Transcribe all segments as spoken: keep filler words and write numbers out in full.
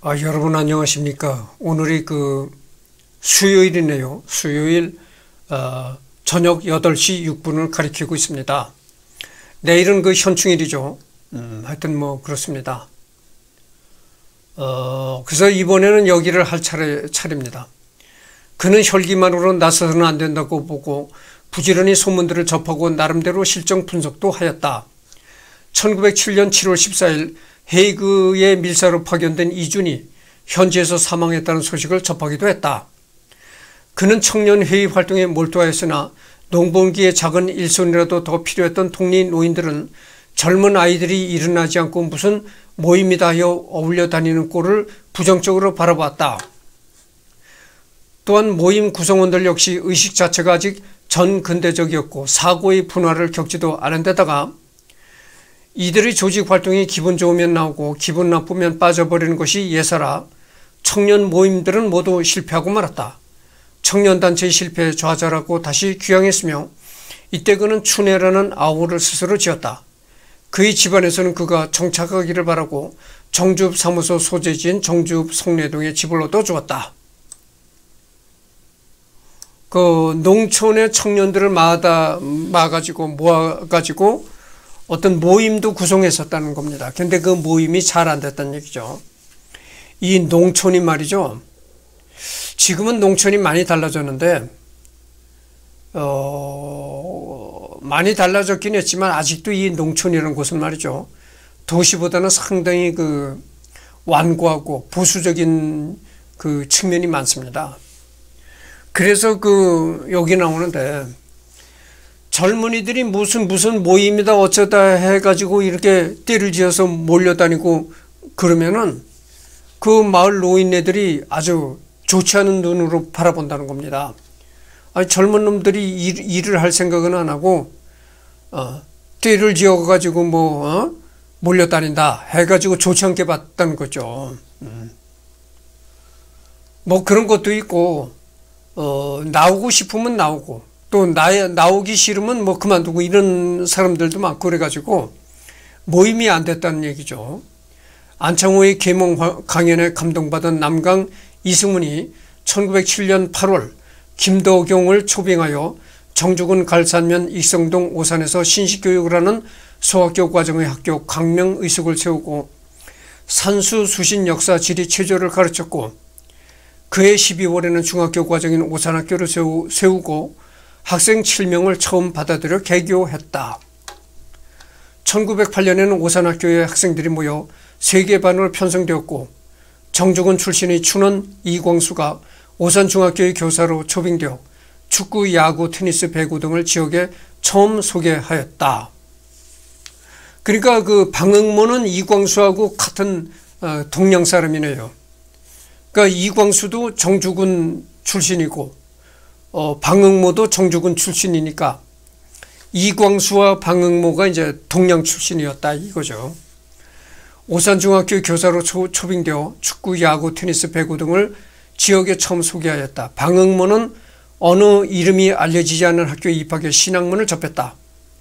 아, 여러분 안녕하십니까? 오늘이 그 수요일이네요. 수요일 어, 저녁 여덟 시 육 분을 가리키고 있습니다. 내일은 그 현충일이죠. 음, 하여튼 뭐 그렇습니다. 어, 그래서 이번에는 여기를 할 차례, 차례입니다. 그는 혈기만으로 나서서는 안 된다고 보고 부지런히 소문들을 접하고 나름대로 실정 분석도 하였다. 천구백칠 년 칠월 십사일 헤이그의 밀사로 파견된 이준이 현지에서 사망했다는 소식을 접하기도 했다. 그는 청년회의 활동에 몰두하였으나 농번기에 작은 일손이라도 더 필요했던 동리 노인들은 젊은 아이들이 일어나지 않고 무슨 모임이다 하여 어울려 다니는 꼴을 부정적으로 바라봤다. 또한 모임 구성원들 역시 의식 자체가 아직 전근대적이었고 사고의 분화를 겪지도 않은 데다가 이들의 조직 활동이 기분 좋으면 나오고 기분 나쁘면 빠져버리는 것이 예사라 청년 모임들은 모두 실패하고 말았다. 청년단체의 실패에 좌절하고 다시 귀향했으며 이때 그는 춘혜라는 아우를 스스로 지었다. 그의 집안에서는 그가 정착하기를 바라고 정주읍 사무소 소재지인 정주읍 송내동에 집을 얻어 주었다. 그 농촌의 청년들을 마다 마가지고 모아가지고 어떤 모임도 구성했었다는 겁니다. 근데 그 모임이 잘 안 됐다는 얘기죠. 이 농촌이 말이죠. 지금은 농촌이 많이 달라졌는데 어, 많이 달라졌긴 했지만 아직도 이 농촌이라는 곳은 말이죠. 도시보다는 상당히 그 완고하고 보수적인 그 측면이 많습니다. 그래서 그 여기 나오는데 젊은이들이 무슨 무슨 모임이다 어쩌다 해가지고 이렇게 띠를 지어서 몰려다니고 그러면은 그 마을 노인네들이 아주 좋지 않은 눈으로 바라본다는 겁니다. 아니, 젊은 놈들이 일, 일을 할 생각은 안 하고 어, 띠를 지어가지고 뭐 어? 몰려다닌다 해가지고 좋지 않게 봤다는 거죠. 음. 뭐 그런 것도 있고 어, 나오고 싶으면 나오고 또 나, 나오기 싫으면 뭐 그만두고 이런 사람들도 많고 그래가지고 모임이 안 됐다는 얘기죠. 안창호의 계몽 강연에 감동받은 남강 이승훈이 천구백칠 년 팔월 김도경을 초빙하여 정주군 갈산면 익성동 오산에서 신식교육을 하는 소학교 과정의 학교 강명의숙을 세우고 산수 수신 역사 지리 체조를 가르쳤고 그해 십이월에는 중학교 과정인 오산학교를 세우, 세우고 학생 칠 명을 처음 받아들여 개교했다. 천구백팔 년에는 오산학교의 학생들이 모여 세계반으로 편성되었고 정주군 출신의 춘원 이광수가 오산중학교의 교사로 초빙되어 축구, 야구, 테니스, 배구 등을 지역에 처음 소개하였다. 그러니까 그 방응모는 이광수하고 같은 동양 사람이네요. 그러니까 이광수도 정주군 출신이고 어, 방응모도 정주군 출신이니까 이광수와 방응모가 이제 동양 출신이었다 이거죠. 오산중학교 교사로 초, 초빙되어 축구, 야구, 테니스, 배구 등을 지역에 처음 소개하였다. 방응모는 어느 이름이 알려지지 않는 학교에 입학해 신학문을 접했다.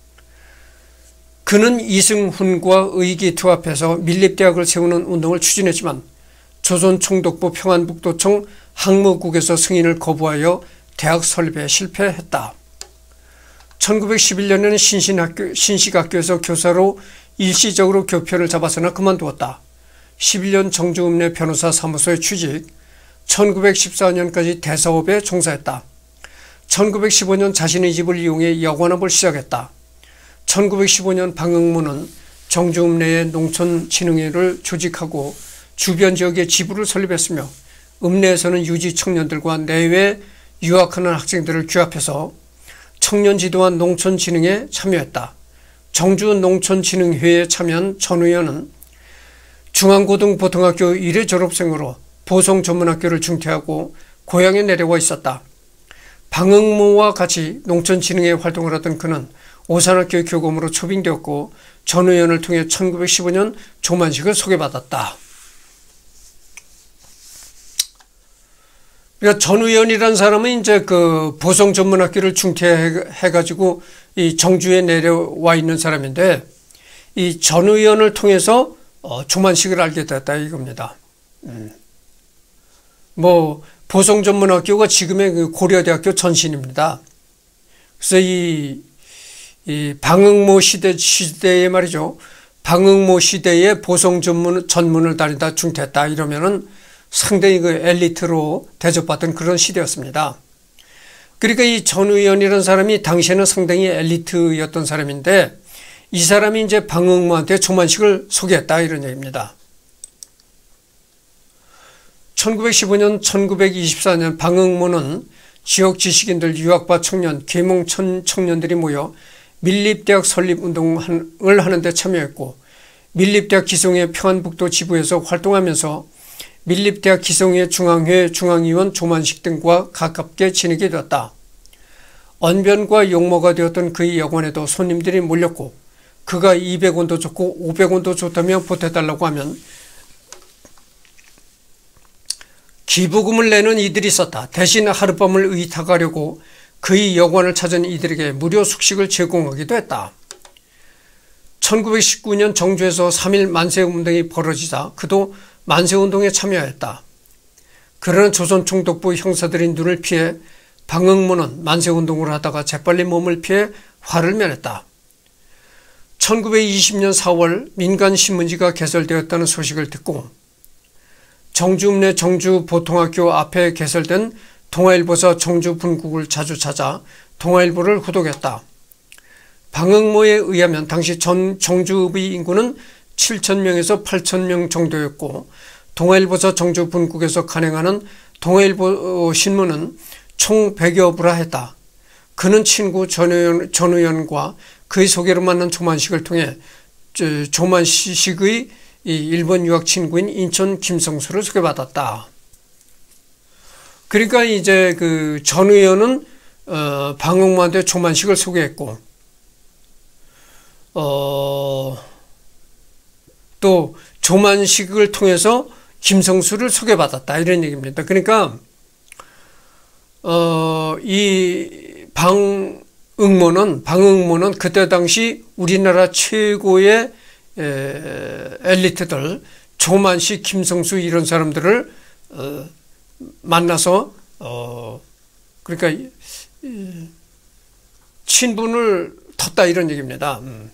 그는 이승훈과 의기투합해서 밀립대학을 세우는 운동을 추진했지만 조선총독부 평안북도청 항무국에서 승인을 거부하여 대학 설립에 실패했다. 천구백십일 년에는 신신학교, 신식학교에서 교사로 일시적으로 교편을 잡았으나 그만두었다. 십일 년 정주읍내 변호사 사무소에 취직, 천구백십사 년까지 대사업에 종사했다. 천구백십오 년 자신의 집을 이용해 여관업을 시작했다. 천구백십오 년 방응모는 정주읍 내에 농촌진흥회를 조직하고 주변 지역에 지부를 설립했으며 읍내에서는 유지 청년들과 내외 유학하는 학생들을 규합해서 청년지도와 농촌진흥에 참여했다. 정주 농촌진흥회에 참여한 전 의원은 중앙고등보통학교 일 회 졸업생으로 보성전문학교를 중퇴하고 고향에 내려와 있었다. 방응모와 같이 농촌진흥회 활동을 하던 그는 오산학교 교검으로 초빙되었고 전 의원을 통해 천구백십오 년 조만식을 소개받았다. 그러니까 전 의원이라는 사람은 이제 그 보성 전문학교를 중퇴해가지고 이 정주에 내려와 있는 사람인데 이 전 의원을 통해서 어, 조만식을 알게 됐다 이겁니다. 음. 뭐 보성전문학교가 지금의 그 고려대학교 전신입니다. 그래서 이, 이 방응모 시대 시대에 말이죠. 방응모 시대에 보성 전문 전문을 다니다 중퇴했다 이러면은 상당히 그 엘리트로 대접받던 그런 시대였습니다. 그러니까 이 전우연이라는 사람이 당시에는 상당히 엘리트였던 사람인데 이 사람이 이제 방응모한테 조만식을 소개했다 이런 얘기입니다. 천구백십오 년, 천구백이십사 년 방응모는 지역 지식인들, 유학파 청년, 계몽 청년들이 모여 밀립대학 설립운동을 하는 데 참여했고 밀립대학 기성회 평안북도 지부에서 활동하면서 밀립대학 기성회 중앙회 중앙위원 조만식 등과 가깝게 지내게 되었다. 언변과 용모가 되었던 그의 여관에도 손님들이 몰렸고 그가 이백 원도 좋고 오백 원도 좋다며 보태달라고 하면 기부금을 내는 이들이 있었다. 대신 하룻밤을 의탁하려고 그의 여관을 찾은 이들에게 무료 숙식을 제공하기도 했다. 천구백십구 년 정주에서 삼 일 만세운동이 벌어지자 그도 만세운동에 참여했다. 그러나 조선총독부 형사들의 눈을 피해 방응모는 만세운동을 하다가 재빨리 몸을 피해 화를 면했다. 천구백이십 년 사월 민간신문지가 개설되었다는 소식을 듣고 정주읍내 정주보통학교 앞에 개설된 동아일보사 정주분국을 자주 찾아 동아일보를 후독했다. 방응모에 의하면 당시 전 정주읍의 인구는 칠천 명에서 팔천 명 정도였고 동아일보사 정주분국에서 간행하는 동아일보 신문은 총 백여 부라 했다. 그는 친구 전우연, 전우연과 그의 소개로 만난 조만식을 통해 조만식의 일본 유학 친구인 인천 김성수를 소개받았다. 그러니까 이제 그 전우연은 어, 방응모한테 조만식을 소개했고 어, 또 조만식을 통해서 김성수를 소개받았다 이런 얘기입니다. 그러니까 어, 이 방응모는 방응모는 그때 당시 우리나라 최고의 에, 엘리트들 조만식, 김성수 이런 사람들을 어, 만나서 어, 그러니까 이, 친분을 텄다 이런 얘기입니다. 음.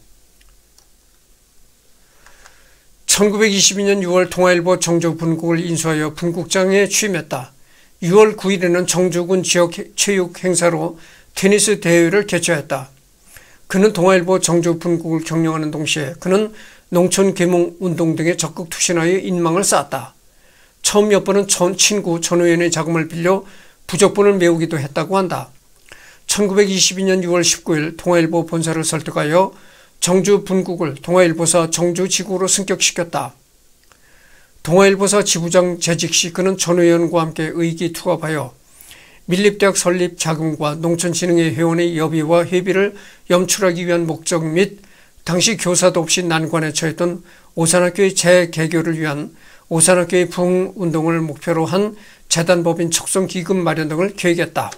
천구백이십이 년 유월 동아일보 정주분국을 인수하여 분국장에 취임했다. 유월 구일에는 정주군 지역 체육 행사로 테니스 대회를 개최했다. 그는 동아일보 정주분국을 경영하는 동시에 그는 농촌 계몽 운동 등에 적극 투신하여 인망을 쌓았다. 처음 몇 번은 전 친구 전우연의 자금을 빌려 부적분을 메우기도 했다고 한다. 천구백이십이 년 유월 십구일 동아일보 본사를 설득하여 정주분국을 동아일보사 정주지구로 승격시켰다. 동아일보사 지부장 재직 시 그는 전우연과 함께 의기투합하여 밀립대학 설립 자금과 농촌진흥회 회원의 여비와 회비를 염출하기 위한 목적 및 당시 교사도 없이 난관에 처했던 오산학교의 재개교를 위한 오산학교의 부흥운동을 목표로 한 재단법인 척성기금 마련 등을 계획했다.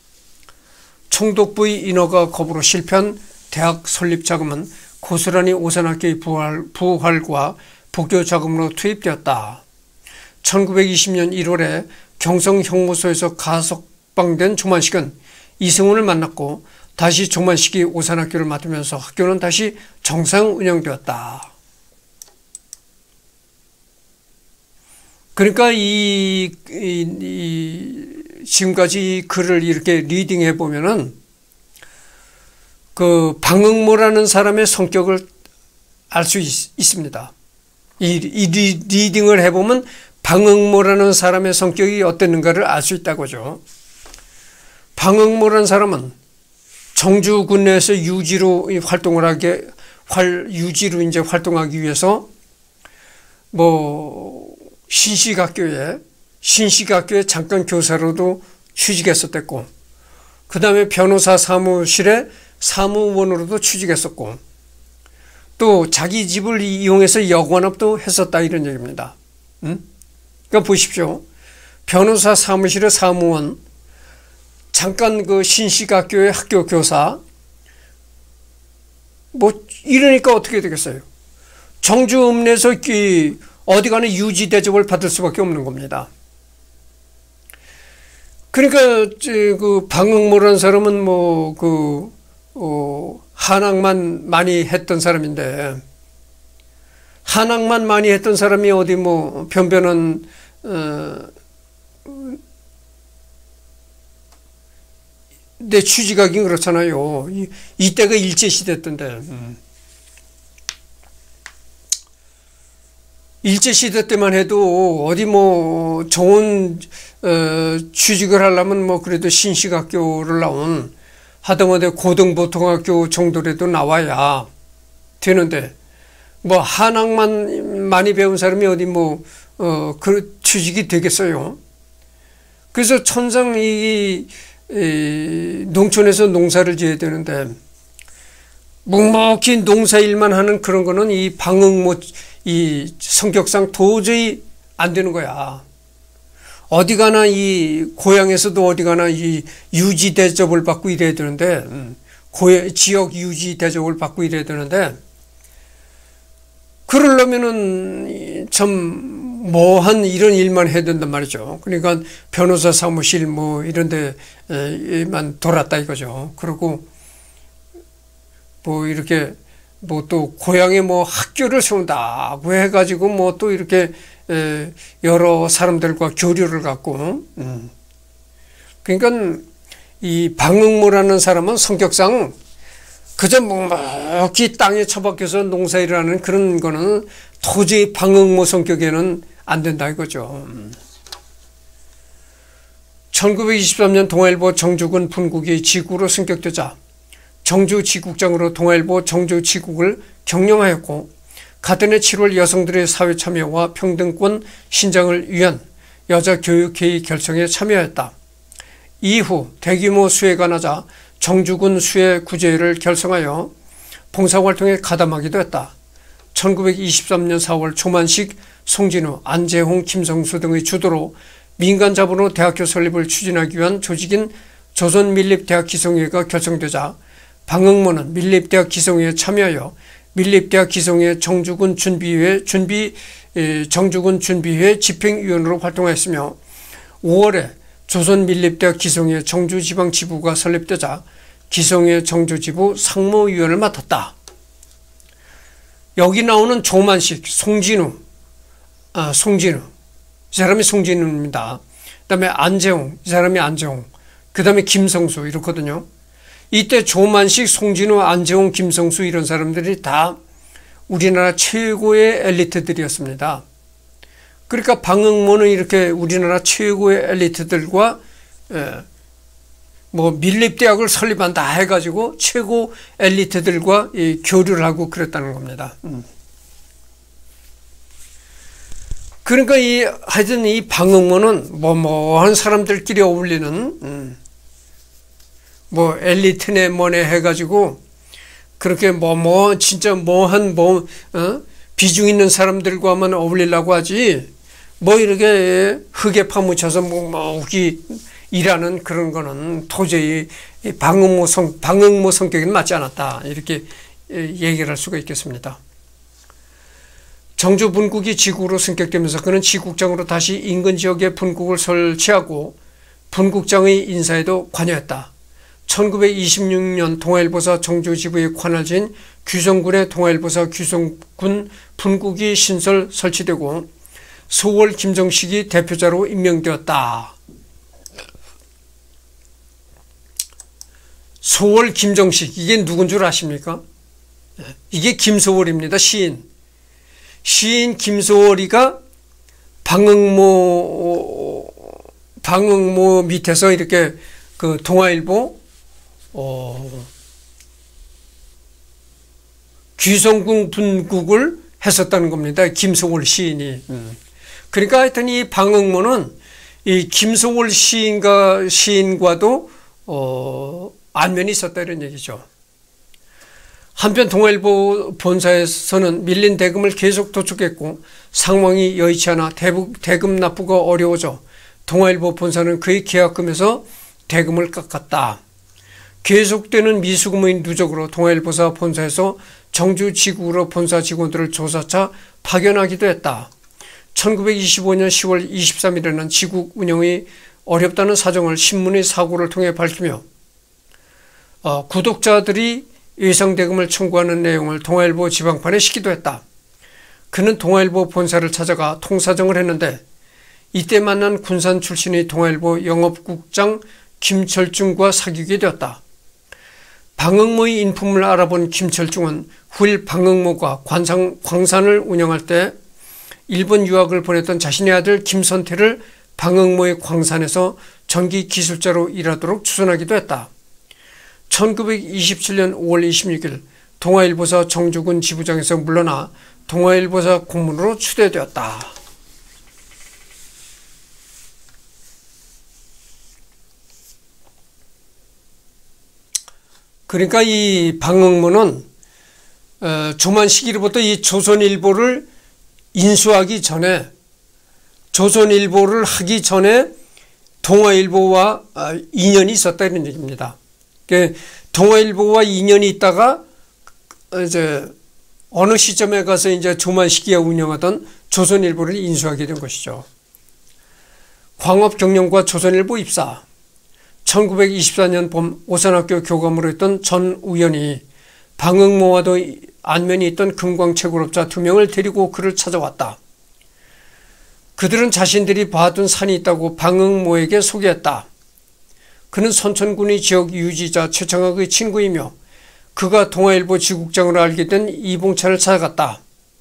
총독부의 인허가 거부로 실패한 대학 설립 자금은 고스란히 오산학교의 부활, 부활과 복교 자금으로 투입되었다. 천구백이십 년 일월에 경성 형무소에서 가석방된 조만식은 이승훈을 만났고 다시 조만식이 오산학교를 맡으면서 학교는 다시 정상 운영되었다. 그러니까 이, 이, 이 지금까지 이 글을 이렇게 리딩해 보면은 그 방응모라는 사람의 성격을 알 수 있습니다. 이, 이 리, 리딩을 해보면 방응모라는 사람의 성격이 어땠는가를 알 수 있다고죠. 방응모라는 사람은 정주군 내에서 유지로 활동을 하게 활 유지로 이제 활동하기 위해서 뭐 신식학교에 신식학교에 잠깐 교사로도 취직했었댔고 그 다음에 변호사 사무실에 사무원으로도 취직했었고 또 자기 집을 이용해서 여관업도 했었다 이런 얘기입니다. 음? 그러니까 보십시오. 변호사 사무실의 사무원, 잠깐 그 신식학교의 학교 교사, 뭐 이러니까 어떻게 되겠어요? 정주읍내에서 이 어디 가나 유지 대접을 받을 수밖에 없는 겁니다. 그러니까 그 방응모라는 사람은 뭐그 어, 한학만 많이 했던 사람인데, 한학만 많이 했던 사람이 어디 뭐 변변한 어, 내 취지각이 그렇잖아요. 이, 이때가 일제시대였던데. 음. 일제시대 때만 해도 어디 뭐 좋은 어, 취직을 하려면 뭐 그래도 신식학교를 나온 하다못해 고등보통학교 정도라도 나와야 되는데, 뭐 한학만 많이 배운 사람이 어디 뭐 어, 그 취직이 되겠어요. 그래서 천상 이, 이 농촌에서 농사를 지어야 되는데 묵묵히 농사일만 하는 그런 거는 이 방응모 이 성격상 도저히 안 되는 거야. 어디 가나 이 고향에서도 어디 가나 이 유지 대접을 받고 이래야 되는데, 고향 지역 유지 대접을 받고 이래야 되는데, 그러려면은 참 뭐한 이런 일만 해야 된단 말이죠. 그러니까 변호사 사무실 뭐 이런 데만 돌았다 이거죠. 그리고 뭐 이렇게 뭐 또 고향에 뭐 학교를 세운다고 해가지고 뭐 또 이렇게 여러 사람들과 교류를 갖고, 음. 그러니까 이 방응모라는 사람은 성격상 그저 묵묵히 땅에 처박혀서 농사일을 하는 그런 거는 도저히 방응모 성격에는 안 된다 이거죠. 천구백이십삼 년 동아일보 정주군 분국이 지국으로 승격되자 정주 지국장으로 동아일보 정주 지국을 경영하였고, 같은 해 칠월 여성들의 사회 참여와 평등권 신장을 위한 여자교육회의 결성에 참여했다. 이후 대규모 수해가 나자 정주군 수해 구제회를 결성하여 봉사활동에 가담하기도 했다. 천구백이십삼 년 사월 조만식, 송진우, 안재홍, 김성수 등의 주도로 민간 자본으로 대학교 설립을 추진하기 위한 조직인 조선민립대학 기성회가 결성되자 방응모는 민립대학 기성회에 참여하여 민립대학 기성회 정주군 준비회 준비 정주군 준비회 집행위원으로 활동하였으며, 오월에 조선민립대학 기성회 정주지방지부가 설립되자 기성회 정주지부 상무위원을 맡았다. 여기 나오는 조만식, 송진우, 아, 송진우, 이 사람이 송진우입니다. 그 다음에 안재홍, 이 사람이 안재홍, 그 다음에 김성수 이렇거든요. 이때 조만식, 송진우, 안재홍, 김성수 이런 사람들이 다 우리나라 최고의 엘리트들이었습니다. 그러니까 방응모는 이렇게 우리나라 최고의 엘리트들과 뭐 밀립대학을 설립한다 해가지고 최고 엘리트들과 이 교류를 하고 그랬다는 겁니다. 그러니까 이 하여튼 이 방응모는 뭐뭐한 사람들끼리 어울리는 음, 뭐 엘리트네 뭐네 해가지고 그렇게 뭐 뭐 진짜 뭐한 뭐 어? 비중 있는 사람들과만 어울리려고 하지, 뭐 이렇게 흙에 파묻혀서 묵묵히 일하는 그런 거는 도저히 방응모 성 방응모 성격에는 맞지 않았다, 이렇게 얘기를 할 수가 있겠습니다. 정주 분국이 지국으로 승격되면서 그는 지국장으로 다시 인근 지역에 분국을 설치하고 분국장의 인사에도 관여했다. 천구백이십육 년 동아일보사 정주지부에 관할 진 규성군의 동아일보사 규성군 분국이 신설 설치되고 소월 김정식이 대표자로 임명되었다. 소월 김정식, 이게 누군 줄 아십니까? 이게 김소월입니다. 시인. 시인 김소월이가 방응모 방응모 밑에서 이렇게 그 동아일보 어, 규성군 분국을 했었다는 겁니다. 김소월 시인이. 음. 그러니까 하여튼 이 방응모는 이 김소월 시인과 시인과도 어, 안면이 있었다 이런 얘기죠. 한편 동아일보 본사에서는 밀린 대금을 계속 도축했고 상황이 여의치 않아 대북, 대금 납부가 어려워져 동아일보 본사는 그의 계약금에서 대금을 깎았다. 계속되는 미수금의 누적으로 동아일보사 본사에서 정주지국으로 본사 직원들을 조사차 파견하기도 했다. 천구백이십오 년 시월 이십삼일에는 지국 운영이 어렵다는 사정을 신문의 사고를 통해 밝히며 어, 구독자들이 예상대금을 청구하는 내용을 동아일보 지방판에 싣기도 했다. 그는 동아일보 본사를 찾아가 통사정을 했는데 이때 만난 군산 출신의 동아일보 영업국장 김철중과 사귀게 되었다. 방응모의 인품을 알아본 김철중은 후일 방응모가 관상, 광산을 운영할 때 일본 유학을 보냈던 자신의 아들 김선태를 방응모의 광산에서 전기기술자로 일하도록 추천하기도 했다. 천구백이십칠 년 오월 이십육일 동아일보사 정주군 지부장에서 물러나 동아일보사 고문으로 추대되었다. 그러니까 이 방응모는 조만 시기로부터 이 조선일보를 인수하기 전에 조선일보를 하기 전에 동아일보와 인연이 있었다 이런 얘기입니다. 동아일보와 인연이 있다가 이제 어느 시점에 가서 이제 조만 시기에 운영하던 조선일보를 인수하게 된 것이죠. 광업경영과 조선일보 입사. 천구백이십사 년 봄 오산학교 교감으로 있던 전 우연이 방응모와도 안면이 있던 금광채굴업자 두 명을 데리고 그를 찾아왔다. 그들은 자신들이 봐둔 산이 있다고 방응모에게 소개했다. 그는 선천군의 지역 유지자 최창학의 친구이며 그가 동아일보 지국장으로 알게 된 이봉찬을 찾아갔다.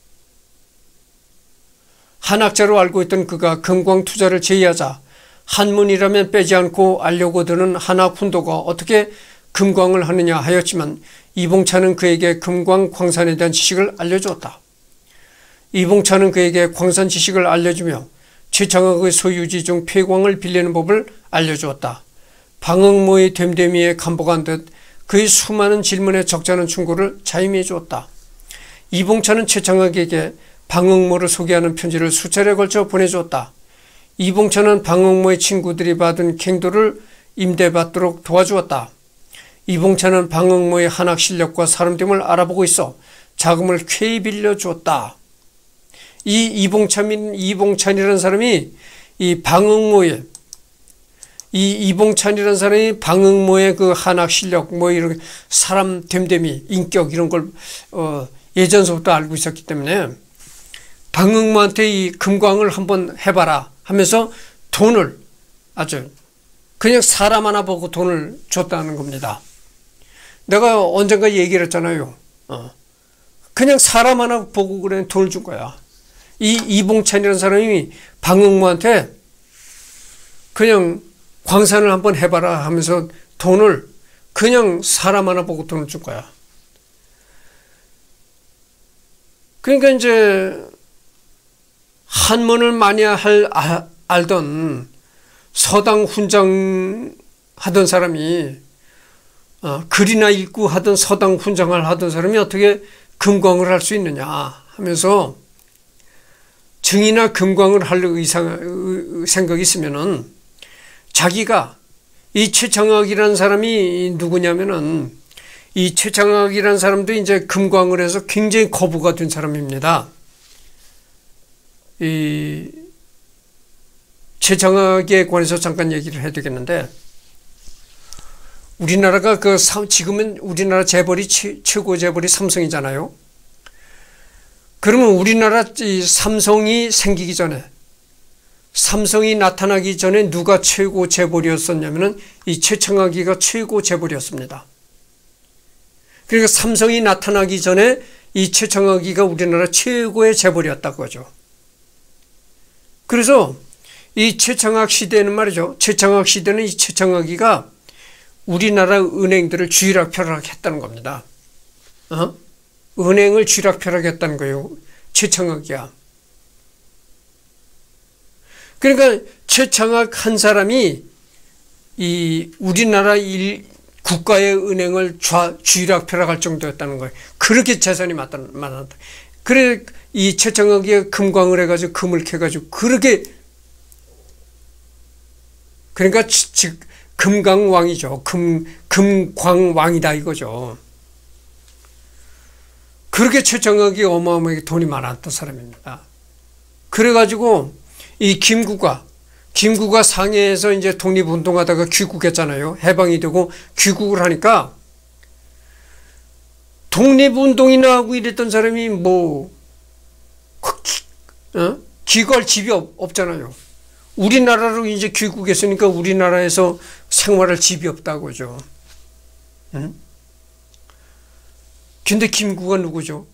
한학자로 알고 있던 그가 금광투자를 제의하자 한문이라면 빼지 않고 알려고 드는 한학 훈도가 어떻게 금광을 하느냐 하였지만 이봉찬은 그에게 금광 광산에 대한 지식을 알려주었다. 이봉찬은 그에게 광산 지식을 알려주며 최창학의 소유지 중 폐광을 빌리는 법을 알려주었다. 방응모의 됨됨이에 감복한 듯 그의 수많은 질문에 적잖은 충고를 자임해 주었다. 이봉찬은 최창학에게 방응모를 소개하는 편지를 수차례 걸쳐 보내주었다. 이봉찬은 방응모의 친구들이 받은 갱도를 임대받도록 도와주었다. 이봉찬은 방응모의 한학 실력과 사람됨을 알아보고 있어 자금을 쾌히 빌려주었다. 이 이봉찬, 이봉찬이라는 사람이 이 방응모의 이 이봉찬이라는 사람이 방응모의 그 한학 실력, 뭐 이런 사람 됨됨이, 인격 이런 걸 어, 예전서부터 알고 있었기 때문에 방응모한테 이 금광을 한번 해봐라 하면서 돈을 아주 그냥 사람 하나 보고 돈을 줬다는 겁니다. 내가 언젠가 얘기를 했잖아요. 어. 그냥 사람 하나 보고 그냥 돈을 준 거야. 이 이봉찬이라는 사람이 방응모한테 그냥 광산을 한번 해봐라 하면서 돈을 그냥 사람 하나 보고 돈을 준 거야. 그러니까 이제 한문을 많이 할, 아, 알던 서당 훈장 하던 사람이 어, 글이나 읽고 하던 서당 훈장을 하던 사람이 어떻게 금광을 할 수 있느냐 하면서 증이나 금광을 할 의상, 생각이 있으면은 자기가 이 최창학이라는 사람이 누구냐면은 이 최창학이라는 사람도 이제 금광을 해서 굉장히 거부가 된 사람입니다. 이 최창학에 관해서 잠깐 얘기를 해야 되겠는데 우리나라가 그 지금은 우리나라 재벌이 최고 재벌이 삼성이잖아요. 그러면 우리나라 이 삼성이 생기기 전에 삼성이 나타나기 전에 누가 최고 재벌이었었냐면은 이 최창학이가 최고 재벌이었습니다. 그러니까 삼성이 나타나기 전에 이 최창학이가 우리나라 최고의 재벌이었다고 하죠. 그래서 이 최창학 시대는 말이죠. 최창학 시대는 이 최창학이가 우리나라 은행들을 쥐락펴락했다는 겁니다. 어? 은행을 쥐락펴락했다는 거예요. 최창학이야. 그러니까 최창학 한 사람이 이 우리나라 일, 국가의 은행을 좌, 쥐락펴락할 정도였다는 거예요. 그렇게 재산이 많았다. 그래 이 최창학이 금광을 해가지고 금을 캐가지고 그렇게 그러니까 즉 금강왕이죠. 금 금광왕이다 이거죠. 그렇게 최창학이 어마어마하게 돈이 많았던 사람입니다. 그래가지고 이 김구가 김구가 상해에서 이제 독립운동하다가 귀국했잖아요. 해방이 되고 귀국을 하니까 독립운동이나 하고 이랬던 사람이 뭐 어? 귀국할 집이 없, 없잖아요. 우리나라로 이제 귀국했으니까 우리나라에서 생활할 집이 없다고죠. 응? 근데 김구가 누구죠?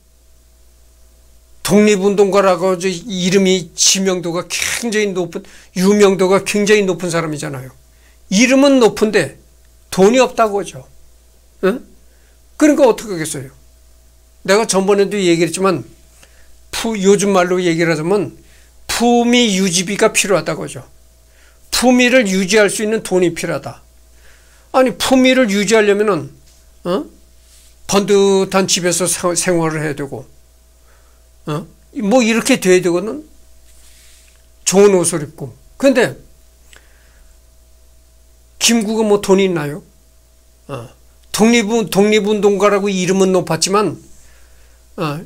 독립운동가라고 이름이 지명도가 굉장히 높은, 유명도가 굉장히 높은 사람이잖아요. 이름은 높은데 돈이 없다고 하죠. 응? 그러니까 어떻게 하겠어요? 내가 전번에도 얘기했지만 푸, 요즘 말로 얘기를 하자면 품위 유지비가 필요하다고 하죠. 품위를 유지할 수 있는 돈이 필요하다. 아니 품위를 유지하려면은 어? 번듯한 집에서 생활을 해야 되고 어? 뭐 이렇게 돼야 되거든. 좋은 옷을 입고. 근데 김구가 뭐 돈이 있나요? 어. 독립, 독립운동가라고 이름은 높았지만 어.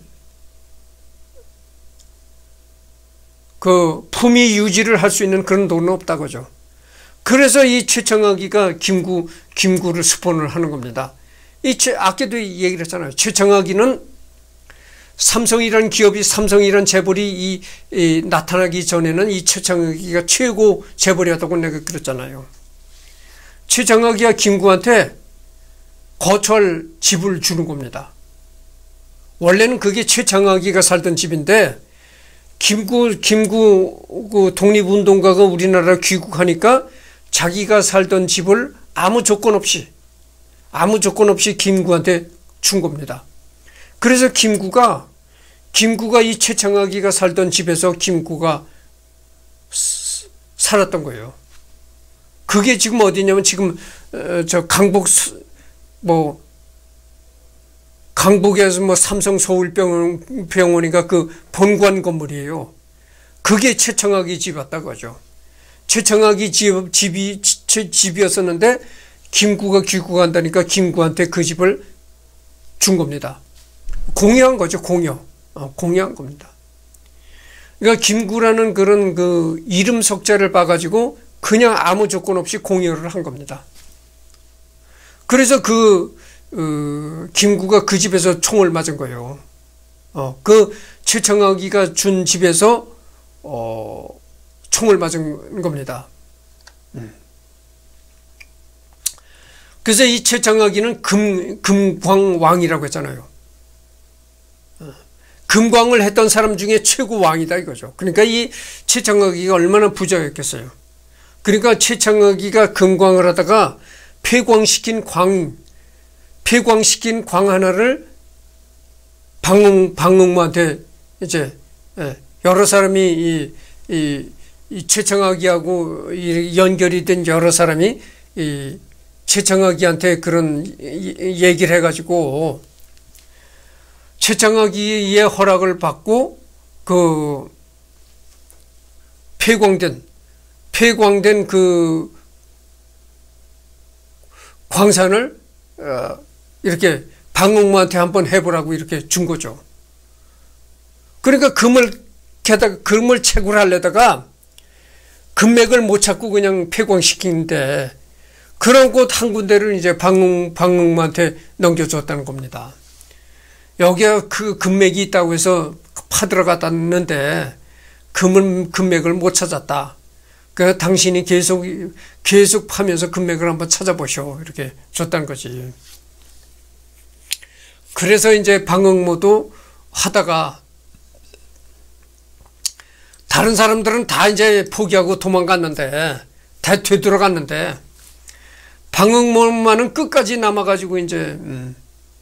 그 품위 유지를 할 수 있는 그런 돈은 없다고죠. 그래서 이 최청학이가 김구, 김구를 스폰을 하는 겁니다. 이 최, 아까도 얘기를 했잖아요. 최청학이는 삼성이라는 기업이, 삼성이라는 재벌이 이, 이 나타나기 전에는 이 최청학이가 최고 재벌이었다고 내가 그랬잖아요. 최청학이가 김구한테 거처할 집을 주는 겁니다. 원래는 그게 최청학이가 살던 집인데 김구, 김구 그 독립운동가가 우리나라에 귀국하니까 자기가 살던 집을 아무 조건 없이, 아무 조건 없이 김구한테 준 겁니다. 그래서 김구가, 김구가 이 최청학이가 살던 집에서 김구가 살았던 거예요. 그게 지금 어디냐면 지금, 저 강북, 뭐, 강북에서 뭐 삼성 서울병원인가 그 본관 건물이에요. 그게 최청학이 집 왔다고 하죠. 최청학이 집, 집이, 집이었었는데 김구가 귀국한다니까 김구한테 그 집을 준 겁니다. 공유한 거죠, 공유. 어, 공유한 겁니다. 그러니까 김구라는 그런 그 이름 석자를 봐가지고 그냥 아무 조건 없이 공유를 한 겁니다. 그래서 그, 어, 김구가 그 집에서 총을 맞은 거예요. 어, 그 최청학이가 준 집에서 어, 총을 맞은 겁니다. 음. 그래서 이 최청학이는 금, 금광왕이라고 했잖아요. 어, 금광을 했던 사람 중에 최고 왕이다 이거죠. 그러니까 이 최청학이가 얼마나 부자였겠어요. 그러니까 최청학이가 금광을 하다가 폐광시킨 광, 폐광시킨 광 하나를 방응, 방응모한테 이제, 여러 사람이 이, 이, 이 최청학이하고 연결이 된 여러 사람이 이 최청학이한테 그런 얘기를 해가지고 최청학이의 허락을 받고 그 폐광된, 폐광된 그 광산을 어, 이렇게 방응모한테 한번 해보라고 이렇게 준 거죠. 그러니까 금을 게다가 금을 채굴 하려다가 금맥을 못 찾고 그냥 폐광시키는데 그런 곳 한 군데를 이제 방응, 방응모한테 넘겨줬다는 겁니다. 여기에 그 금맥이 있다고 해서 파들어 갔다는데 금을, 금맥을 못 찾았다. 그 당신이 계속 계속 파면서 금맥을 한번 찾아보시오 이렇게 줬다는 거지. 그래서 이제 방응모도 하다가 다른 사람들은 다 이제 포기하고 도망갔는데 다 되돌아갔는데 방응모만은 끝까지 남아가지고 이제 음,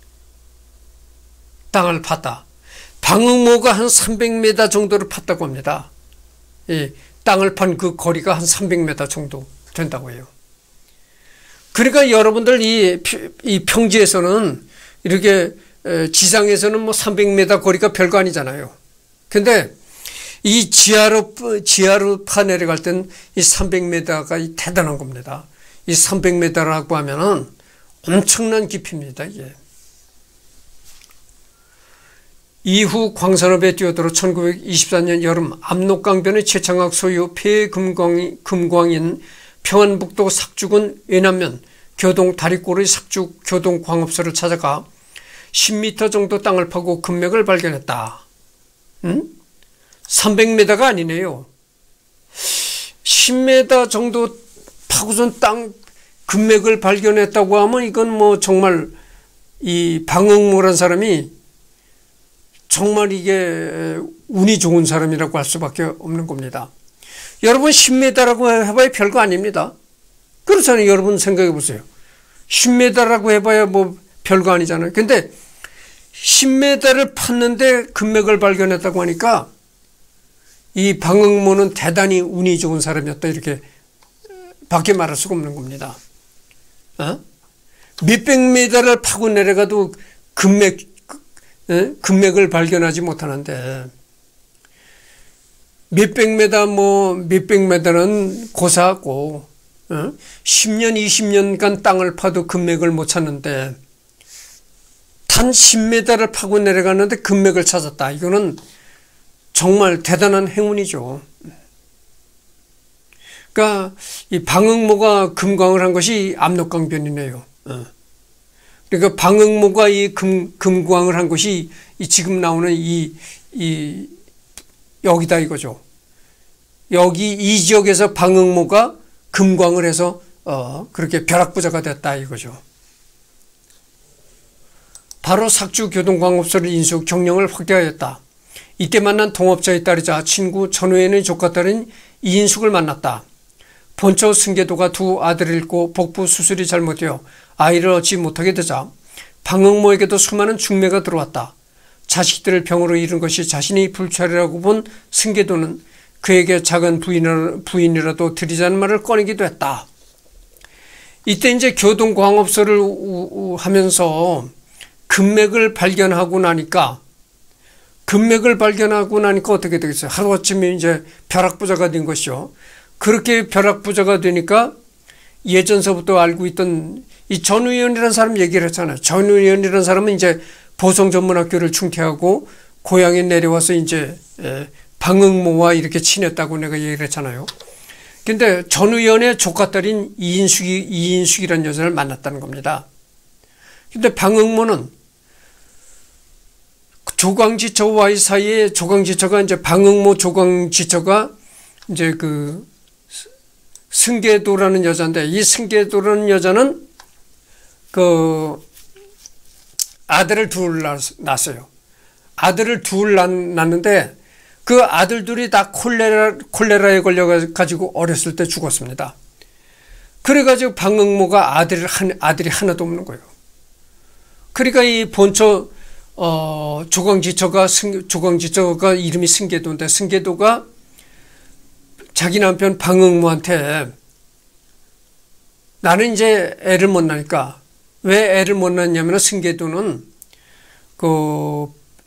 땅을 팠다. 방응모가 한 삼백 미터 정도를 팠다고 합니다. 이 땅을 판 그 거리가 한 삼백 미터 정도 된다고 해요. 그러니까 여러분들 이, 이 평지에서는 이렇게 지상에서는 뭐 삼백 미터 거리가 별거 아니잖아요. 근데 이 지하로, 지하로 파 내려갈 땐 이 삼백 미터가 대단한 겁니다. 이 삼백 미터라고 하면은 엄청난 깊이입니다, 이게. 이후 광산업에 뛰어들어 천구백이십사 년 여름 압록강변의 최창학 소유 폐금광인 평안북도 삭죽은 외남면 교동 다리골의 삭죽 교동광업소를 찾아가 십 미터 정도 땅을 파고 금맥을 발견했다. 응? 삼백 미터가 아니네요. 십 미터 정도 파고선 땅 금맥을 발견했다고 하면 이건 뭐 정말 이 방응모란 사람이 정말 이게 운이 좋은 사람이라고 할 수밖에 없는 겁니다. 여러분 십 미터라고 해봐야 별거 아닙니다. 그렇잖아요. 여러분 생각해 보세요. 십 미터라고 해봐야 뭐 별거 아니잖아요. 근데 십 미터를 팠는데 금맥을 발견했다고 하니까 이 방응모는 대단히 운이 좋은 사람이었다 이렇게 밖에 말할 수가 없는 겁니다. 어? 몇백 미터를 파고 내려가도 금맥 에? 금맥을 발견하지 못하는데 몇백 미터 뭐 몇백 미터는 고사하고 어? 십 년 이십 년간 땅을 파도 금맥을 못 찾는데 단 십 미터를 파고 내려가는데 금맥을 찾았다. 이거는 정말 대단한 행운이죠. 그러니까 이 방응모가 금광을 한 것이 압록강변이네요. 어. 그러니까 방응모가 이 금, 금광을 한 것이 이 지금 나오는 이, 이, 여기다 이거죠. 여기 이 지역에서 방응모가 금광을 해서, 어, 그렇게 벼락부자가 됐다 이거죠. 바로 삭주 교동광업소를 인수 경영을 확대하였다. 이때 만난 동업자에 따르자 친구 전우현의 조카 딸인 이인숙을 만났다. 본초 승계도가 두 아들을 잃고 복부 수술이 잘못되어 아이를 얻지 못하게 되자 방응모에게도 수많은 중매가 들어왔다. 자식들을 병으로 잃은 것이 자신이 불찰이라고 본 승계도는 그에게 작은 부인이라도 드리자는 말을 꺼내기도 했다. 이때 이제 교동광업소를 하면서 금맥을 발견하고 나니까 금맥을 발견하고 나니까 어떻게 되겠어요? 하루아침에 이제 벼락부자가 된 것이죠. 그렇게 벼락부자가 되니까 예전서부터 알고 있던 이 전우현이라는 사람 얘기를 했잖아요. 전우현이라는 사람은 이제 보성전문학교를 중퇴하고 고향에 내려와서 이제 방응모와 이렇게 친했다고 내가 얘기를 했잖아요. 근데 전우현의 조카딸인 이인숙이, 이인숙이라는 여자를 만났다는 겁니다. 근데 방응모는 조광지처와의 사이에 조광지처가 이제 방응모 조광지처가 이제 그 승계도라는 여자인데 이 승계도라는 여자는 그 아들을 둘 낳았어요. 아들을 둘 낳았는데 그 아들 둘이 다 콜레라, 콜레라에 걸려가지고 어렸을 때 죽었습니다. 그래가지고 방응모가 아들, 아들이 하나도 없는 거예요. 그러니까 이 본초, 어, 조광지처가, 승, 조광지처가 이름이 승계도인데 승계도가 자기 남편 방응모한테 나는 이제 애를 못 낳으니까 왜 애를 못 낳냐면 승계도는 그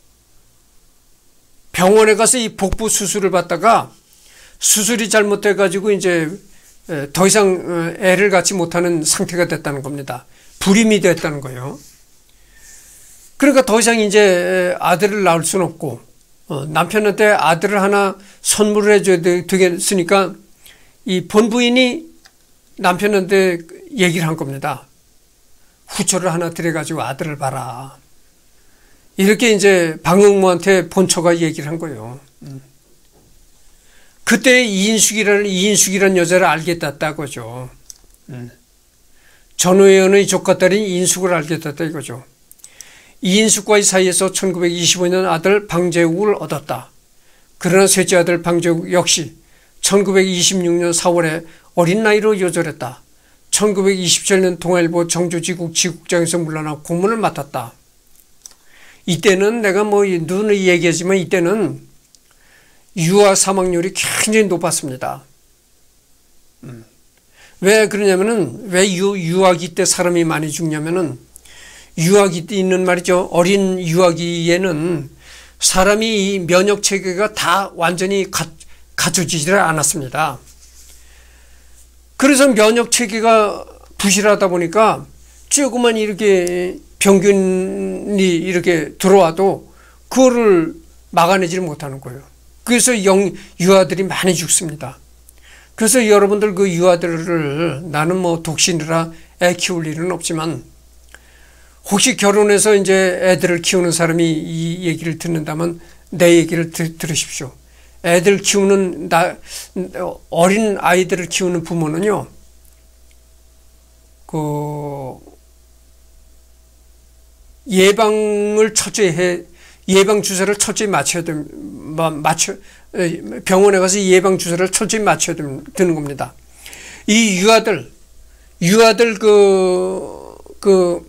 병원에 가서 이 복부 수술을 받다가 수술이 잘못돼가지고 이제 더 이상 애를 갖지 못하는 상태가 됐다는 겁니다. 불임이 됐다는 거예요. 그러니까 더 이상 이제 아들을 낳을 수는 없고 어, 남편한테 아들을 하나 선물을 해줘야 되겠으니까 이 본부인이 남편한테 얘기를 한 겁니다. 후초를 하나 들여가지고 아들을 봐라. 이렇게 이제 방응모한테 본처가 얘기를 한 거예요. 그때 이인숙이라는, 이인숙이라는 여자를 알게 됐다고죠. 전우현의 조카딸인 이인숙을 알게 됐다 이거죠. 이인숙과의 사이에서 천구백이십오 년 아들 방재욱을 얻었다. 그러나 셋째 아들 방재욱 역시 천구백이십육 년 사월에 어린 나이로 요절했다. 천구백이십칠 년 동아일보 정조지국 지국장에서 물러나 고문을 맡았다. 이때는 내가 뭐 눈을 얘기하지만 이때는 유아 사망률이 굉장히 높았습니다. 음. 왜 그러냐면은 왜 유, 유아기 때 사람이 많이 죽냐면은 유아기 때 있는 말이죠. 어린 유아기에는 사람이 이 면역 체계가 다 완전히 가, 갖춰지지를 않았습니다. 그래서 면역 체계가 부실하다 보니까 조그만 이렇게 병균이 이렇게 들어와도 그거를 막아내지를 못하는 거예요. 그래서 영, 유아들이 많이 죽습니다. 그래서 여러분들 그 유아들을 나는 뭐 독신이라 애 키울 일은 없지만 혹시 결혼해서 이제 애들을 키우는 사람이 이 얘기를 듣는다면 내 얘기를 드, 들으십시오. 애들 키우는 나, 어린 아이들을 키우는 부모는요, 그 예방을 철저히 해 예방 주사를 철저히 맞춰야 됩니다. 맞춰 병원에 가서 예방 주사를 철저히 맞춰야 되는 겁니다. 이 유아들 유아들 그 그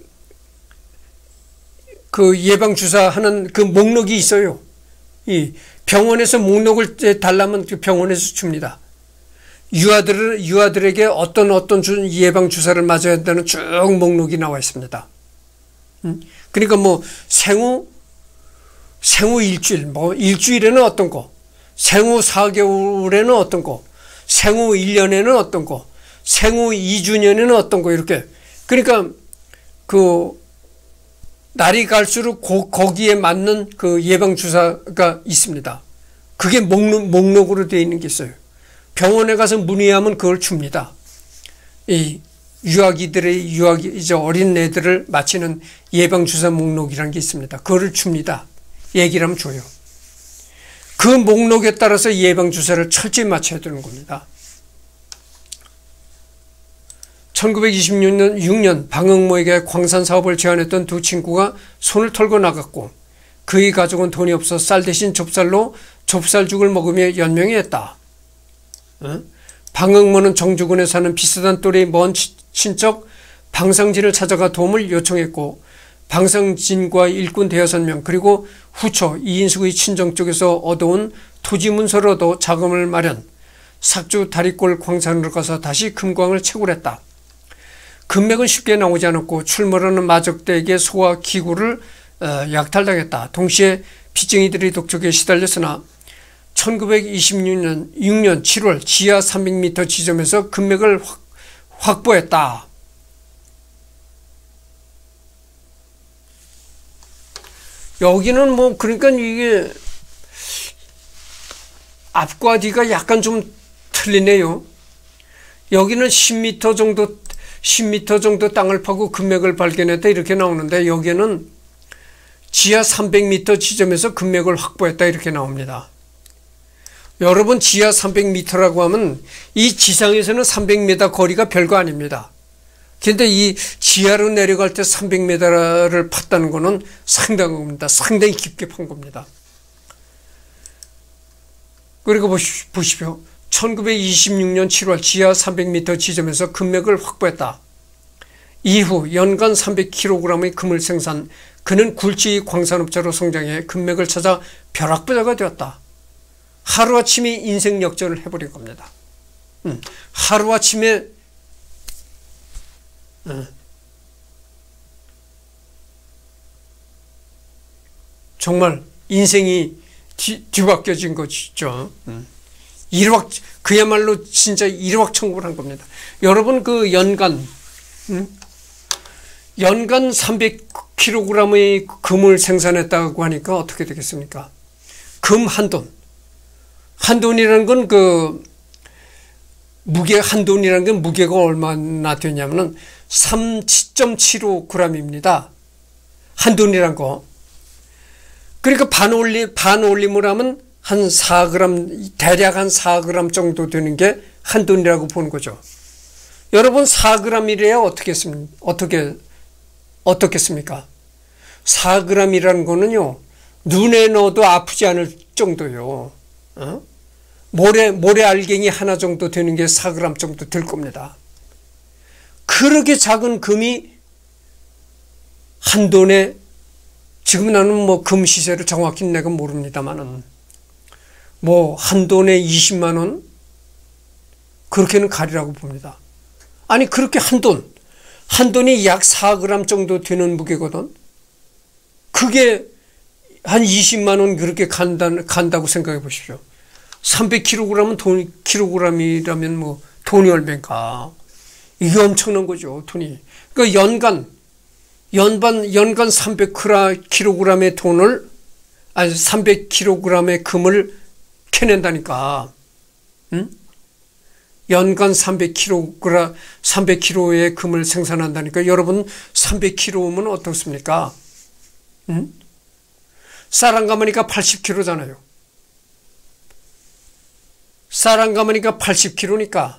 그 예방 주사 하는 그 목록이 있어요. 이 병원에서 목록을 달라면 그 병원에서 줍니다. 유아들을 유아들에게 어떤 어떤 예방 주사를 맞아야 한다는 쭉 목록이 나와 있습니다. 그러니까 뭐 생후 생후 일주일, 뭐 일주일에는 어떤 거, 생후 사 개월에는 어떤 거, 생후 일 년에는 어떤 거, 생후 이 주년에는 어떤 거 이렇게. 그러니까 그 날이 갈수록 고, 거기에 맞는 그 예방 주사가 있습니다. 그게 목록, 목록으로 되어 있는 게 있어요. 병원에 가서 문의하면 그걸 줍니다. 이 유아기들의 유아기 이제 어린 애들을 맞히는 예방 주사 목록이라는 게 있습니다. 그거를 줍니다. 얘기를 하면 줘요. 그 목록에 따라서 예방 주사를 철저히 맞춰야 되는 겁니다. 천구백이십육 년 육 년 방응모에게 광산 사업을 제안했던 두 친구가 손을 털고 나갔고 그의 가족은 돈이 없어 쌀 대신 좁쌀로 좁쌀죽을 먹으며 연명해 했다. 어? 방응모는 정주군에 사는 비슷한 또래의 먼 친척 방상진을 찾아가 도움을 요청했고 방상진과 일꾼 대여섯 명 그리고 후처 이인숙의 친정 쪽에서 얻어온 토지 문서를 얻어 자금을 마련, 삭주 다리골 광산으로 가서 다시 금광을 채굴했다. 금맥은 쉽게 나오지 않았고 출몰하는 마적대에게 소와 기구를 약탈당했다. 동시에 빚쟁이들의 독촉에 시달렸으나 천구백이십육 년 육 년 칠월 지하 삼백 미터 지점에서 금맥을 확, 확보했다. 여기는 뭐 그러니까 이게 앞과 뒤가 약간 좀 틀리네요. 여기는 십 미터 정도 십 미터 정도 땅을 파고 금맥을 발견했다 이렇게 나오는데 여기는 지하 삼백 미터 지점에서 금맥을 확보했다 이렇게 나옵니다. 여러분 지하 삼백 미터라고 하면 이 지상에서는 삼백 미터 거리가 별거 아닙니다. 근데 이 지하로 내려갈 때 삼백 미터를 팠다는 거는 상당한 겁니다. 상당히 깊게 판 겁니다. 그리고 보십시오. 천구백이십육 년 칠월 지하 삼백 미터 지점에서 금맥을 확보했다. 이후 연간 삼백 킬로그램의 금을 생산, 그는 굴지 광산업자로 성장해 금맥을 찾아 벼락부자가 되었다. 하루아침에 인생 역전을 해버린 겁니다. 음, 하루아침에 음, 정말 인생이 뒤, 뒤바뀌어진 것이죠. 음. 일확, 그야말로 진짜 일확천금을 한 겁니다. 여러분 그 연간 음? 연간 삼백 킬로그램의 금을 생산했다고 하니까 어떻게 되겠습니까? 금 한 돈. 한 돈이라는 건 그 무게 한 돈이라는 건 무게가 얼마나 되냐면은 삼 점 칠오 그램입니다. 한 돈이란 거. 그러니까 반올리 반올림을 하면 한 사 그램, 대략 한 사 그램 정도 되는 게 한 돈이라고 보는 거죠. 여러분 사 그램이래야 어떻게 어떻게 어떻겠습니까? 사 그램이라는 거는요, 눈에 넣어도 아프지 않을 정도요. 어? 모래, 모래 알갱이 하나 정도 되는 게 사 그램 정도 될 겁니다. 그렇게 작은 금이 한 돈에, 지금 나는 뭐 금 시세를 정확히 내가 모릅니다만은, 뭐 한 돈에 이십만 원? 그렇게는 가리라고 봅니다. 아니, 그렇게 한 돈, 한 돈이 약 사 그램 정도 되는 무게거든. 그게 한 이십만 원 그렇게 간다, 간다고 생각해 보십시오. 삼백 킬로그램은 돈, 킬로그램이라면 뭐 돈이 얼마인가. 이게 엄청난 거죠, 돈이. 그러니까 연간, 연반, 연간 삼백 킬로그램의 돈을 아니 삼백 킬로그램의 금을 캐낸다니까. 응? 연간 삼백 킬로그램, 삼백 킬로그램의 금을 생산한다니까. 여러분 삼백 킬로그램은 어떻습니까? 응? 쌀 한 가마니까 팔십 킬로그램잖아요. 쌀 한 가마니까 팔십 킬로그램니까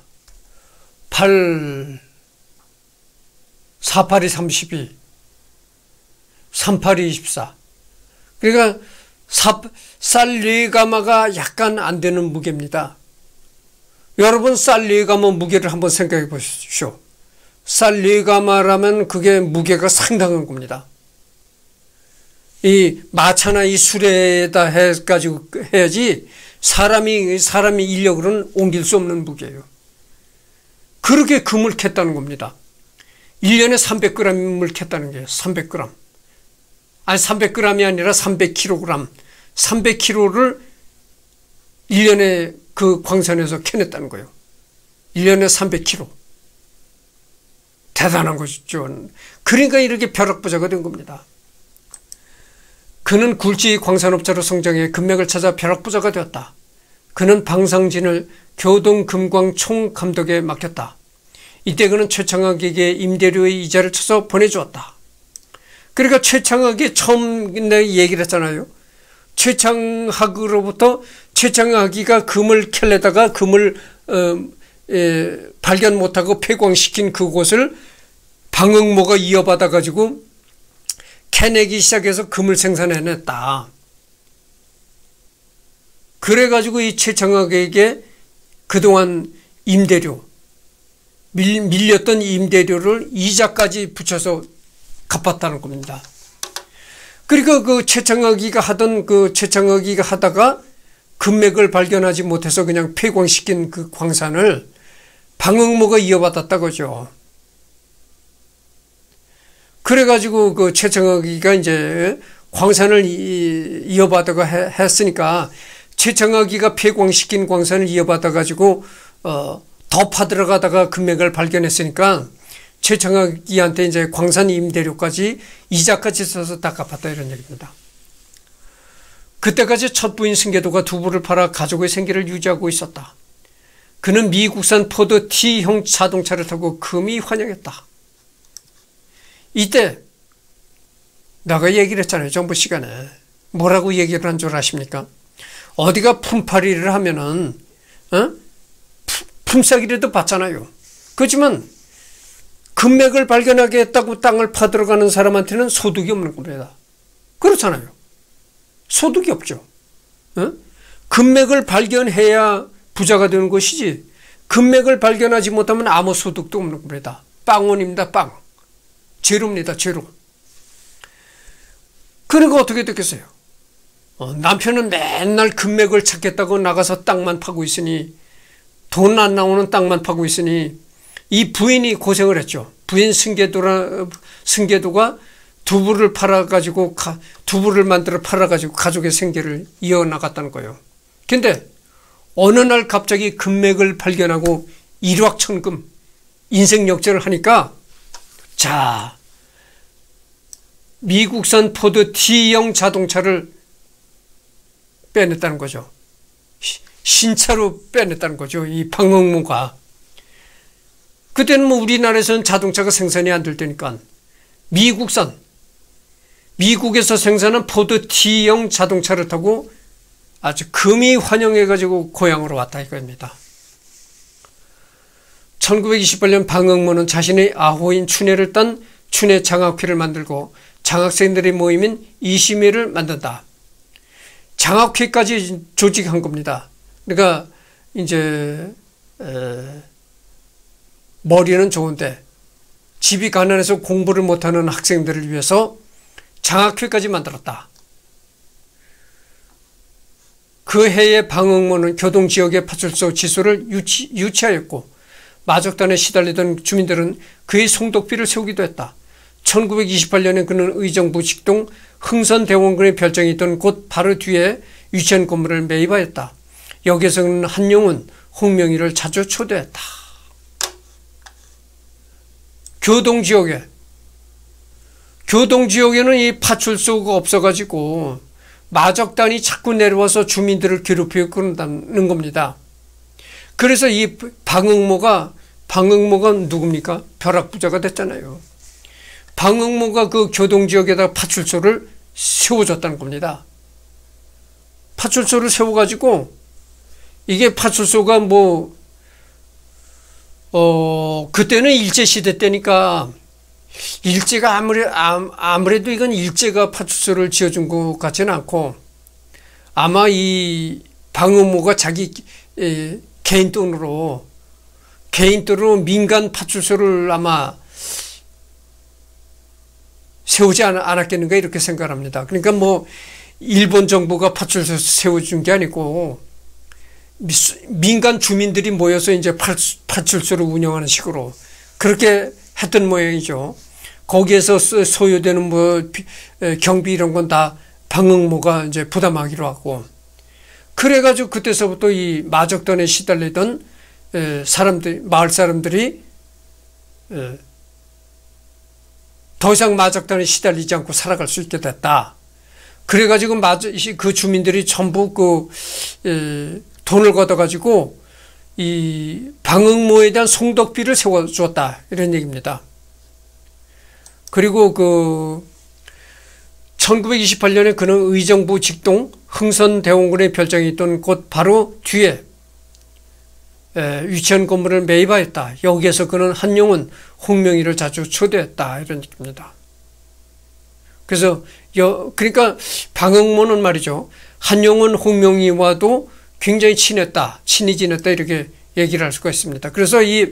팔, 사, 팔이 삼십이, 삼, 팔이 이십사. 그러니까 쌀 네 가마가 약간 안 되는 무게입니다. 여러분 쌀 네 가마 무게를 한번 생각해 보십시오. 쌀 네 가마라면 그게 무게가 상당한 겁니다. 이 마차나 이 수레에다 해가지고 해야지 사람이, 사람이 인력으로는 옮길 수 없는 무게예요. 그렇게 금을 캤다는 겁니다. 일 년에 삼백 그램을 캤다는 거예요. 삼백 그램. 아니 삼백 그램이 아니라 삼백 킬로그램. 삼백 킬로그램를 일 년에 그 광산에서 캐냈다는 거예요. 일 년에 삼백 킬로그램. 대단한 것이죠. 그러니까 이렇게 벼락부자가 된 겁니다. 그는 굴지 광산업자로 성장해 금맥을 찾아 벼락부자가 되었다. 그는 방상진을 교동금광 총감독에 맡겼다. 이때 그는 최창학에게 임대료의 이자를 쳐서 보내주었다. 그러니까 최창학이 처음 내가 얘기를 했잖아요. 최창학으로부터 최창학이가 금을 캘려다가 금을 어, 에, 발견 못하고 폐광시킨 그곳을 방응모가 이어받아 가지고 캐내기 시작해서 금을 생산해냈다. 그래가지고 이 최창학에게 그동안 임대료, 밀, 밀렸던 임대료를 이자까지 붙여서 갚았다는 겁니다. 그러니까 그 최창학이가 하던 그 최창학이가 하다가 금맥을 발견하지 못해서 그냥 폐광시킨 그 광산을 방응모가 이어받았다 그죠. 그래가지고 그 최창학이가 이제 광산을 이어받아가 했으니까 최창학이가 폐광시킨 광산을 이어받아가지고 어, 더 파들어가다가 금맥을 발견했으니까 최창학이한테 이제 광산 임대료까지 이자까지 써서 다 갚았다 이런 얘기입니다. 그때까지 첫 부인 승계도가 두부를 팔아 가족의 생계를 유지하고 있었다. 그는 미국산 포드 T형 자동차를 타고 금이 환영했다. 이때 내가 얘기를 했잖아요. 정부 시간에. 뭐라고 얘기를 한 줄 아십니까? 어디가 품팔이를 하면은 어? 품삯이라도 받잖아요. 그렇지만 금맥을 발견하겠다고 땅을 파들어가는 사람한테는 소득이 없는 겁니다. 그렇잖아요. 소득이 없죠. 어? 금맥을 발견해야 부자가 되는 것이지 금맥을 발견하지 못하면 아무 소득도 없는 겁니다. 빵원입니다. 빵. 제로입니다. 제로. 그러니까 어떻게 됐겠어요? 어, 남편은 맨날 금맥을 찾겠다고 나가서 땅만 파고 있으니 돈 안 나오는 땅만 파고 있으니 이 부인이 고생을 했죠. 부인 승계도라, 승계도가 두부를 팔아가지고 두부를 만들어 팔아가지고 가족의 생계를 이어나갔다는 거예요. 근데 어느 날 갑자기 금맥을 발견하고 일확천금 인생 역전을 하니까 자 미국산 포드 T형 자동차를 빼냈다는 거죠. 신차로 빼냈다는 거죠. 이 방응모가. 그때는 뭐 우리나라에서는 자동차가 생산이 안 될 테니까 미국산, 미국에서 생산한 포드 T형 자동차를 타고 아주 금이 환영해가지고 고향으로 왔다 이겁니다. 천구백이십팔 년 방응모는 자신의 아호인 춘회를 딴 춘회 장학회를 만들고 장학생들의 모임인 이심회를 만든다. 장학회까지 조직한 겁니다. 그러니까 이제 에, 머리는 좋은데 집이 가난해서 공부를 못하는 학생들을 위해서 장학회까지 만들었다. 그 해에 방응모는 교동지역의 파출소 지소를 유치, 유치하였고 마적단에 시달리던 주민들은 그의 송독비를 세우기도 했다. 천구백이십팔 년에 그는 의정부 직동 흥선대원군의 별장이 있던 곳 바로 뒤에 유치한 건물을 매입하였다. 여기서 그는 한용운, 홍명희를 자주 초대했다. 교동지역에 교동지역에는 이 파출소가 없어가지고 마적단이 자꾸 내려와서 주민들을 괴롭히고 그런다는 겁니다. 그래서 이 방응모가 방응모가 누굽니까? 벼락부자가 됐잖아요. 방응모가 그 교동지역에다가 파출소를 세워줬다는 겁니다. 파출소를 세워가지고 이게 파출소가 뭐 어 그때는 일제시대 때니까 일제가 아무래, 아무래도 이건 일제가 파출소를 지어준 것 같지는 않고 아마 이 방응모가 자기 에, 개인 돈으로 개인 돈으로 민간 파출소를 아마 세우지 않았겠는가 이렇게 생각합니다. 그러니까 뭐 일본 정부가 파출소 세워준 게 아니고 민간 주민들이 모여서 이제 파출소를 운영하는 식으로 그렇게 했던 모양이죠. 거기에서 소요되는 뭐 경비 이런 건 다 방응모가 이제 부담하기로 하고 그래가지고 그때서부터 이 마적단에 시달리던 사람들 마을 사람들이 더 이상 마적단에 시달리지 않고 살아갈 수 있게 됐다. 그래가지고 그 주민들이 전부 그 돈을 걷어가지고 이 방응모에 대한 송덕비를 세워주었다 이런 얘기입니다. 그리고 그 천구백이십팔 년에 그는 의정부 직동 흥선대원군의 별장이 있던 곳 바로 뒤에 위치한 건물을 매입하였다. 여기에서 그는 한용운, 홍명희를 자주 초대했다 이런 얘기입니다. 그래서 여, 그러니까 방응모는 말이죠. 한용운, 홍명희와도 굉장히 친했다, 친히 지냈다 이렇게 얘기를 할 수가 있습니다. 그래서 이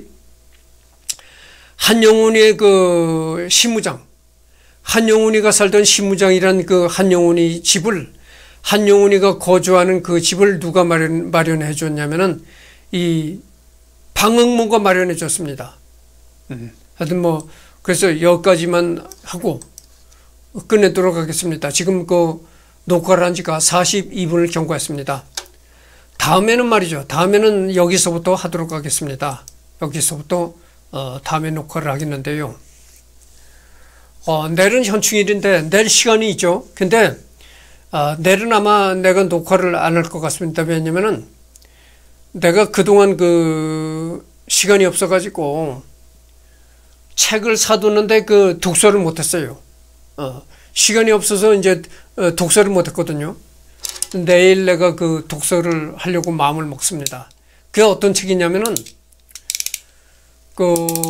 한용운의 그 시무장, 한용운이가 살던 시무장이란 그 한용운이 집을 한용운이가 거주하는 그 집을 누가 마련 마련해 줬냐면은 이 방응모가 마련해 줬습니다. 음. 하여튼 뭐 그래서 여기까지만 하고 끝내도록 하겠습니다. 지금 그 녹화를 한 지가 사십이 분을 경과했습니다. 다음에는 말이죠. 다음에는 여기서부터 하도록 하겠습니다. 여기서부터 어, 다음에 녹화를 하겠는데요. 어, 내일은 현충일인데 내일 시간이 있죠. 근데 어, 내일은 아마 내가 녹화를 안 할 것 같습니다. 왜냐면은 내가 그동안 그 시간이 없어가지고 책을 사두는데 그 독서를 못했어요. 어, 시간이 없어서 이제 독서를 못했거든요. 내일 내가 그 독서를 하려고 마음을 먹습니다. 그게 어떤 책이냐면은 그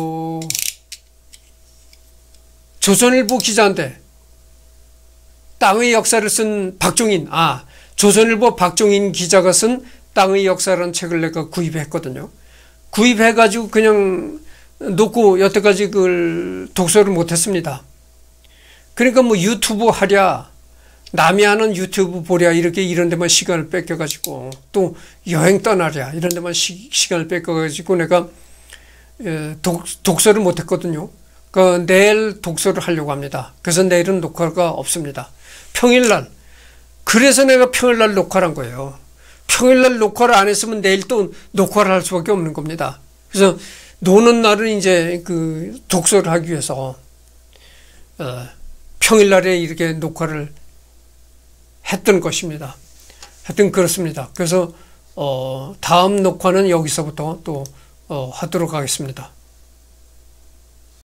조선일보 기자인데 땅의 역사를 쓴 박종인, 아 조선일보 박종인 기자가 쓴 땅의 역사라는 책을 내가 구입했거든요. 구입해가지고 그냥 놓고 여태까지 그걸 독서를 못했습니다. 그러니까 뭐 유튜브 하랴, 남이 하는 유튜브 보랴 이렇게 이런 데만 시간을 뺏겨가지고 또 여행 떠나랴 이런 데만 시, 시간을 뺏겨가지고 내가 독, 독서를 못했거든요. 그 내일 독서를 하려고 합니다. 그래서 내일은 녹화가 없습니다. 평일날, 그래서 내가 평일날 녹화를 한 거예요. 평일날 녹화를 안 했으면 내일 또 녹화를 할 수밖에 없는 겁니다. 그래서 노는 날은 이제 그 독서를 하기 위해서 어, 평일날에 이렇게 녹화를 했던 것입니다. 하여튼 그렇습니다. 그래서 어, 다음 녹화는 여기서부터 또 어, 하도록 하겠습니다.